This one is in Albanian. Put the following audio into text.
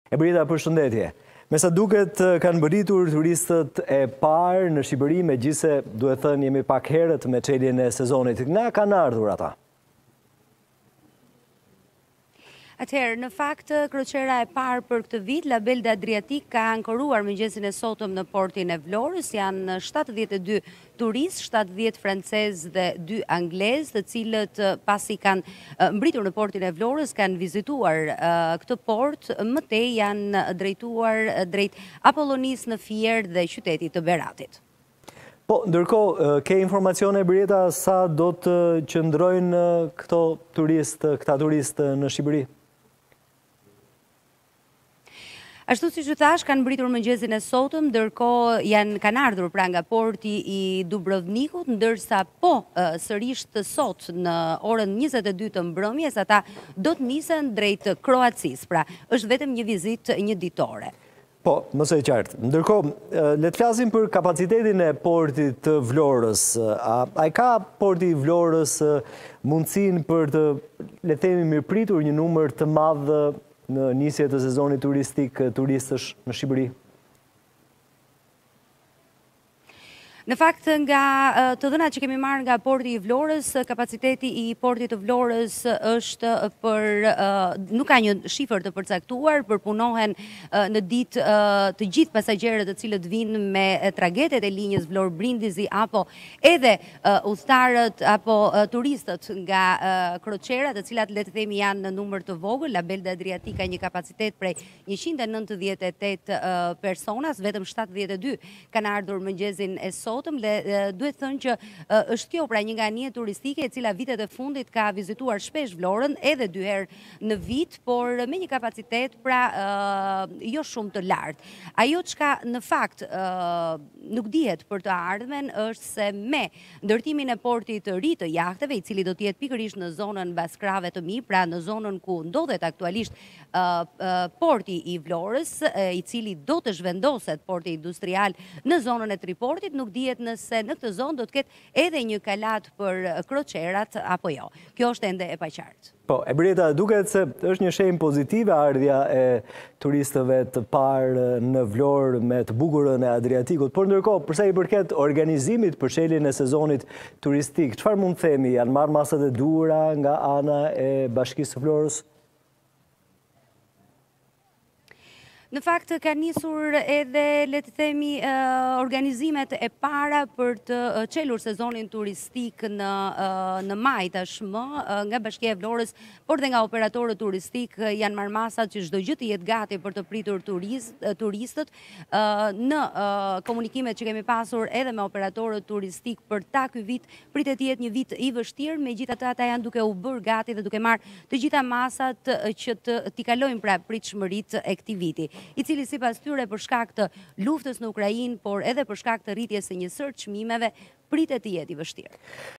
Brita, përshëndetje. Me sa duket kanë mbërritur turistët e parë në Shqipëri, megjithëse duhet thënë jemi pak herët me çeljen e sezonit. Nga kanë ardhur ata? Atëherë, në fakt, kroçera e parë për këtë vit, Belle de L'Adriatique ka ankoruar mëngjesin e sotëm në portin e Vlorës. Janë 72 turistë, 70 francezë dhe 2 anglezë, të cilët pasi kanë mbritur në portin e Vlorës, kanë vizituar këtë port, mëtej janë drejtuar drejt Apollonisë në Fierë dhe qytetit të Beratit. Po, ndërkohë, ke informacione, Brita, sa do të qëndrojnë këta turistë në Shqipëri? Ashtu si që thash, kanë mbritur mëngjesin e sotëm, ndërkohë kanë ardhur pra nga porti i Dubrovnikut, ndërsa sërish të sot në orën 22 të mbrëmjes, ata do të nisen drejt Kroacisë, pra është vetëm një vizitë një ditore. Po, mëse e qartë. Ndërkohë, le të flasim për kapacitetin e portit të Vlorës. A ka porti i Vlorës mundësin për të, le të themi, mirëpritur një numër të madh në nisje të sezonit turistik turistësh në Shqipëri? Në fakt, nga të dhënat që kemi marrë nga porti i Vlorës, kapaciteti i portit të Vlorës është nuk ka një shifër të përcaktuar, përpunohen në ditë të gjithë pasagjerët të cilët vinë me tragetet e linjës Vlorë-Brindisi, apo edhe udhëtarët apo turistët nga kroçera, të cilat le të themi janë në numër të vogël. Belle de L'Adriatique ka një kapacitet prej 198 personas, vetëm 72 kanë ardhur mëngjesin e sotëm. Duhet thënë që është kjo pra një nga anije turistike e cila vitet e fundit ka vizituar shpesh Vlorën, edhe 2 herë në vit, por me një kapacitet pra jo shumë të lartë. Ajo çka në fakt nuk dihet për të ardhmen është se me ndërtimin e portit të ri të jahteve, i cili do të jetë pikërisht në zonën Baskrave të Mi, pra në zonën ku ndodhet aktualisht porti i Vlorës, i cili do të zhvendoset porti industrial në zonën e Triportit, nuk dihet nëse në këtë zonë do të ketë edhe një kalat për kroçerat apo jo. Kjo është ende e paqartë. Po, Brita, duket se është një shenjë pozitive ardhja e turistëve të parë në Vlorë me të bukurën e Adriatikut, por ndërkohë, përsa i përket organizimit për çeljen e sezonit turistik, çfarë mund të themi, janë marrë masat e duhura nga ana e Bashkisë së Vlorës? Në fakt, ka nisur edhe, le të themi, organizimet e para për të çelur sezonin turistik në maj tashmë, nga Bashkia e Vlorës, por dhe nga operatorët turistik janë marrë masat që çdo gjë të jetë gati për të pritur turistët. Në komunikimet që kemi pasur edhe me operatorët turistik për ky vit, pritet të jetë një vit i vështirë, megjithatë ata janë duke u bërë gati dhe duke marrë të gjitha masat që t'i kalojnë pra pritshmëritë e këtij viti, i cili sipas tyre për shkak të luftës në Ukrainë, por edhe për shkak të rritjes së një sër çmimeve, pritet të jetë i vështirë.